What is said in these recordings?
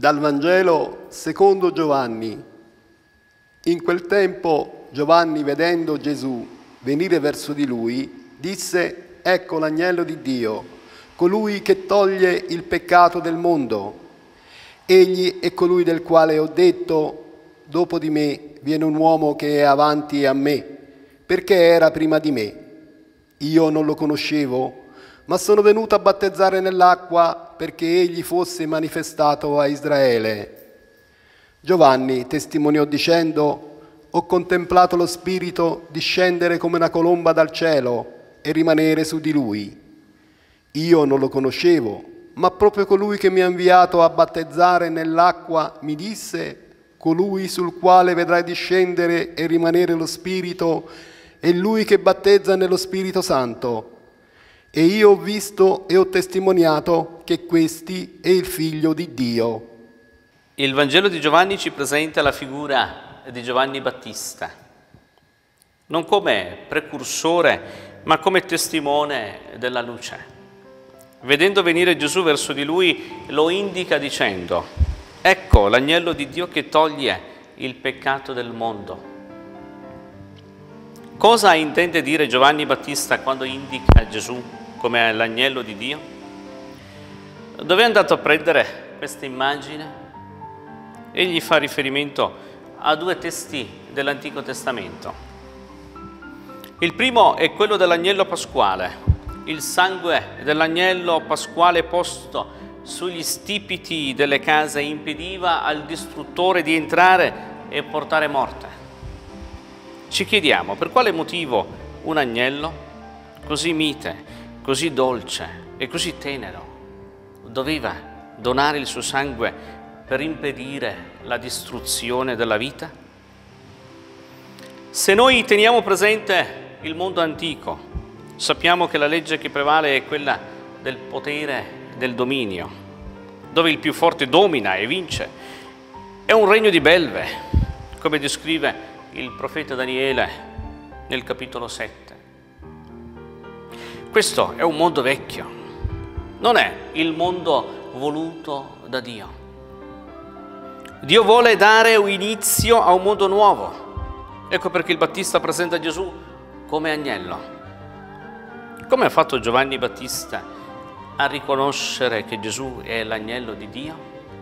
Dal Vangelo secondo Giovanni. In quel tempo Giovanni, vedendo Gesù venire verso di lui, disse: «Ecco l'agnello di Dio, colui che toglie il peccato del mondo. Egli è colui del quale ho detto: dopo di me viene un uomo che è avanti a me, perché era prima di me. Io non lo conoscevo, ma sono venuto a battezzare nell'acqua perché egli fosse manifestato a Israele». Giovanni testimoniò dicendo: «Ho contemplato lo Spirito discendere come una colomba dal cielo e rimanere su di lui. Io non lo conoscevo, ma proprio colui che mi ha inviato a battezzare nell'acqua mi disse: colui sul quale vedrai discendere e rimanere lo Spirito è lui che battezza nello Spirito Santo. E io ho visto e ho testimoniato che questi è il Figlio di Dio». Il Vangelo di Giovanni ci presenta la figura di Giovanni Battista, non come precursore, ma come testimone della luce. Vedendo venire Gesù verso di lui, lo indica dicendo: «Ecco l'agnello di Dio che toglie il peccato del mondo». Cosa intende dire Giovanni Battista quando indica Gesù come l'agnello di Dio? Dove è andato a prendere questa immagine? Egli fa riferimento a due testi dell'Antico Testamento. Il primo è quello dell'agnello pasquale, il sangue dell'agnello pasquale posto sugli stipiti delle case impediva al distruttore di entrare e portare morte. Ci chiediamo per quale motivo un agnello così mite, così dolce e così tenero doveva donare il suo sangue per impedire la distruzione della vita? Se noi teniamo presente il mondo antico, sappiamo che la legge che prevale è quella del potere e del dominio, dove il più forte domina e vince. È un regno di belve, come descrive il profeta Daniele nel capitolo 7. Questo è un mondo vecchio, non è il mondo voluto da Dio. Dio vuole dare un inizio a un mondo nuovo. Ecco perché il Battista presenta Gesù come agnello. Come ha fatto Giovanni Battista a riconoscere che Gesù è l'agnello di Dio?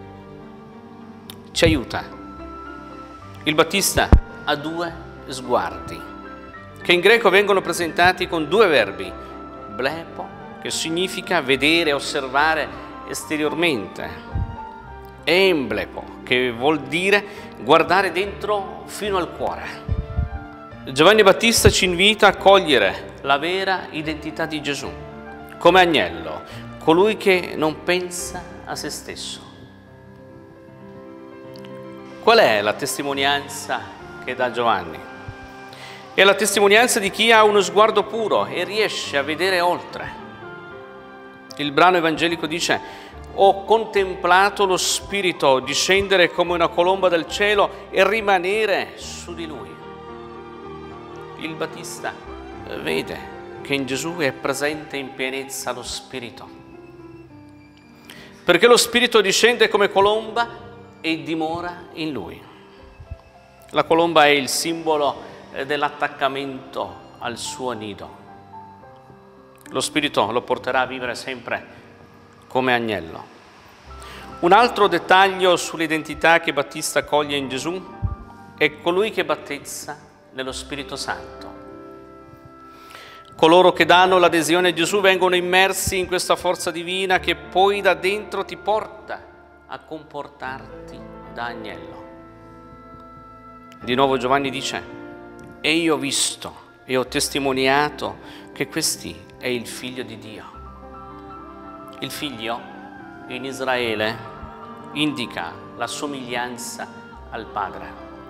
Ci aiuta. Il Battista ha due sguardi, che in greco vengono presentati con due verbi: blepo, che significa vedere, osservare esteriormente, e emblepo, che vuol dire guardare dentro fino al cuore. Giovanni Battista ci invita a cogliere la vera identità di Gesù come agnello, colui che non pensa a se stesso. Qual è la testimonianza che dà Giovanni? È la testimonianza di chi ha uno sguardo puro e riesce a vedere oltre. Il brano evangelico dice: «Ho contemplato lo Spirito discendere come una colomba dal cielo e rimanere su di lui». Il Battista vede che in Gesù è presente in pienezza lo Spirito, perché lo Spirito discende come colomba e dimora in lui. La colomba è il simbolo dell'attaccamento al suo nido. Lo Spirito lo porterà a vivere sempre come agnello. Un altro dettaglio sull'identità che Battista coglie in Gesù è colui che battezza nello Spirito Santo. Coloro che danno l'adesione a Gesù vengono immersi in questa forza divina che poi da dentro ti porta a comportarti da agnello. Di nuovo Giovanni dice: «E io ho visto e ho testimoniato che questi è il Figlio di Dio». Il Figlio in Israele indica la somiglianza al Padre.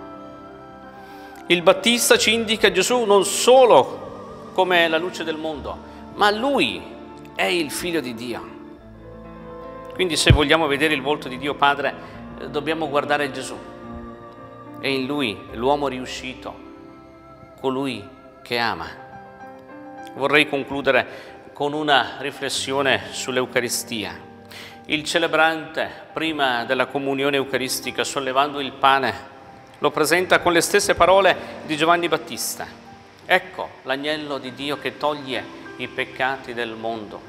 Il Battista ci indica Gesù non solo come la luce del mondo, ma Lui è il Figlio di Dio. Quindi se vogliamo vedere il volto di Dio Padre, dobbiamo guardare Gesù. È in Lui l'uomo riuscito, colui che ama. Vorrei concludere con una riflessione sull'Eucaristia. Il celebrante, prima della comunione eucaristica, sollevando il pane, lo presenta con le stesse parole di Giovanni Battista. Ecco l'agnello di Dio che toglie i peccati del mondo.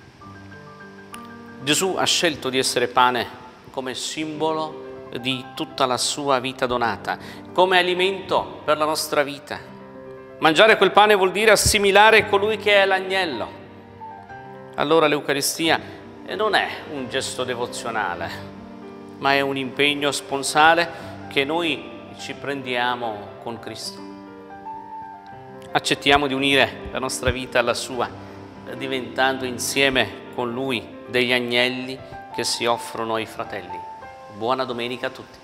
Gesù ha scelto di essere pane come simbolo di tutta la sua vita donata, come alimento per la nostra vita. Mangiare quel pane vuol dire assimilare colui che è l'agnello. Allora l'Eucaristia non è un gesto devozionale, ma è un impegno sponsale che noi ci prendiamo con Cristo. Accettiamo di unire la nostra vita alla sua, diventando insieme con Lui degli agnelli che si offrono ai fratelli. Buona domenica a tutti.